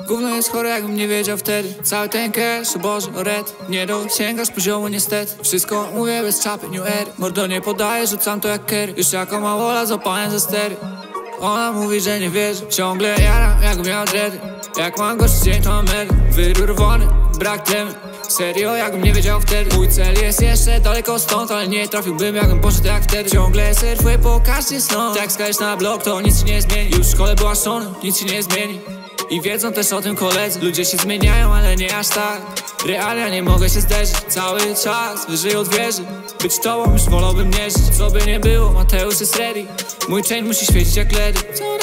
Gówno jest chore, jakbym nie wiedział wtedy. Cały ten cash, o Boże, o red. Nie dosięgasz poziomu niestety. Wszystko mówię bez czapy, new air. Mordo nie podaję, rzucam to jak Kerry. Już jako małola złapałem za stery. Ona mówi, że nie wierzy. Ciągle jaram, jakbym miał dready. Jak mam gorszy dzień, to mam medy. Wyrurwany, brak temy. Serio, jakbym nie wiedział wtedy. Mój cel jest jeszcze daleko stąd, ale nie trafiłbym, jakbym poszedł jak wtedy. Ciągle surfuję po każdej stronie. Jak skajesz na blok, to nic się nie zmieni. Już w szkole była szony, nic się nie zmieni. I wiedzą też o tym koledzy. Ludzie się zmieniają, ale nie aż tak. Realia nie mogę się zderzyć. Cały czas wyżej od wieży. Być tobą już wolałbym nie żyć. Co by nie było, Mateusz jest ready. Mój chain musi świecić jak ledy.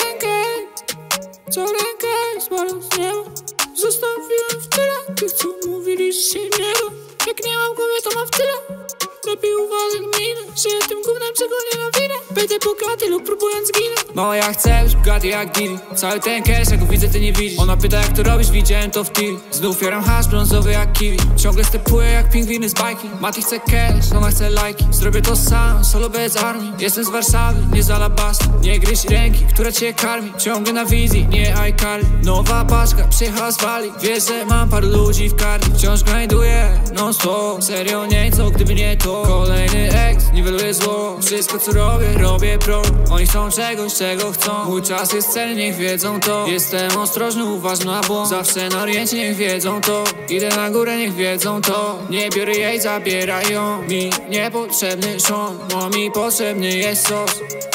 Co rękę spadł z nieba. Zostawiłem w tyle tych, co mówili, że się nie da. Jak nie mam głowy, to mam w tyle. Lepiej uważaj na minę. Żyję tym gównem, czego nienawidzę. Będę bogaty lub próbując zginąć. Mała, ja chcę być bogaty jak Diddy. Cały ten cash, jak go widzę, ty nie widzisz. Ona pyta, jak to robisz, widziałem to w TV. Znów jaram hasz brązowy jak kiwi. Ciągle stepuję jak pingwiny z bajki. Mati chce cash, ona chce lajki. Zrobię to sam, solo bez armii. Jestem z Warszawy, nie z Alabasty. Nie gryź ręki, która cię karmi. Ciągle na wizji, nie iCarly. Nowa paczka, przyjechała z Wali. Wiesz, że mam paru ludzi w karmie. Wciąż grajduję, non stop. Serio nie co, gdyby nie to. Kolejny ex, niweluję zło. Wszystko co robię pro. Oni chcą czegoś, czego chcą. Mój czas jest cenny, niech wiedzą to. Jestem ostrożny, uważny na błąd. Zawsze na oriencie, niech wiedzą to. Idę na górę, niech wiedzą to. Nie biorę jej, zabieraj ją. Mi niepotrzebny szon, bo mi potrzebny jest sos.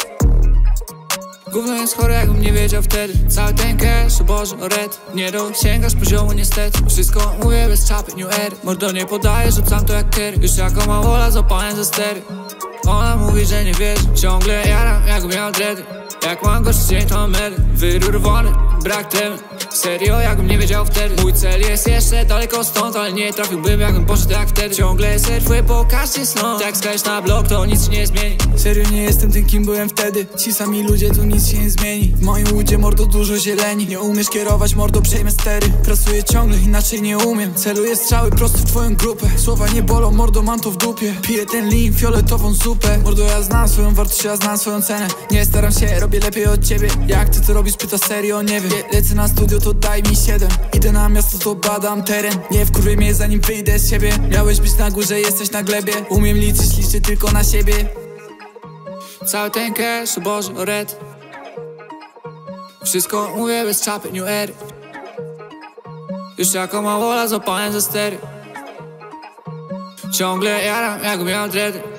Gówno jest chore, jakbym nie wiedział wtedy. Cały ten cash, o Boże, o red. Nie dosięgasz poziomu niestety. Wszystko mówię bez czapy, new air. Mordo nie podaję, rzucam to jak Kerry. Już jako małola złapałem za stery. Ona mówi, że nie wierzy. Ciągle jaram, jakbym miał dready. Jak mam gorszy dzień, to mam medy. Wyrurwany, brak temy. Serio, jakbym nie wiedział wtedy. Mój cel jest jeszcze daleko stąd, ale nie trafiłbym, jakbym poszedł jak wtedy. Ciągle surfuję po każdej stronie. Jak skajesz na blok, to nic się nie zmieni. Serio nie jestem tym, kim byłem wtedy. Ci sami ludzie, tu nic się nie zmieni. W moim łudzie, mordo, dużo zieleni. Nie umiesz kierować, mordo, przejmę stery. Pracuję ciągle, inaczej nie umiem. Celuję strzały prosto w twoją grupę. Słowa nie bolą, mordo, mam to w dupie. Piję ten lean, fioletową zupę. Mordo, ja znam swoją wartość, ja znam swoją cenę. Nie staram się, robię lepiej od ciebie. Jak ty to robisz, pyta serio, nie wiem. Lecę na studio, to daj mi 7. Idę na miasto, to badam teren. Nie wkurwaj mnie, zanim wyjdę z siebie. Miałeś być na górze, jesteś na glebie. Umiem liczyć, liczę tylko na siebie. Cały ten cash, o Boże, o red. Wszystko mówię bez czapy, new air. Już jako małola złapałem za stery. Ciągle jaram, jakbym miał dready.